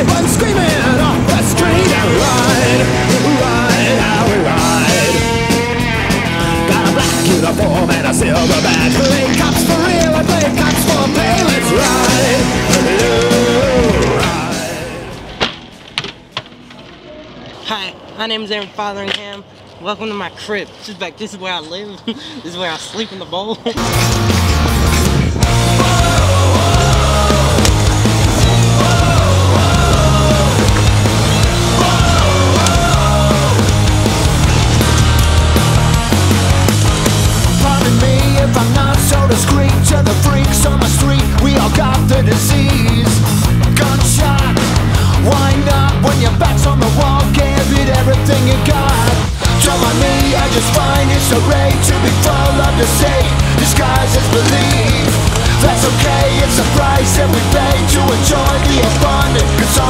keep on screaming off the street and ride, ride, how we ride. Got a black uniform and a silver badge. Play cops for real and play cops for pay. Let's ride, ride. Hi, my name is Aaron Fotheringham. Welcome to my crib. This is where I live. This is where I sleep in the bowl. Pardon me if I'm not so discreet. To the freaks on the street, we all got the disease. Gunshot, wind up when your back's on the wall. Give it everything you got. Don't mind me, I just find it so great to be full of deceit, disguised as belief. That's okay, it's a price that we pay to enjoy the abundant.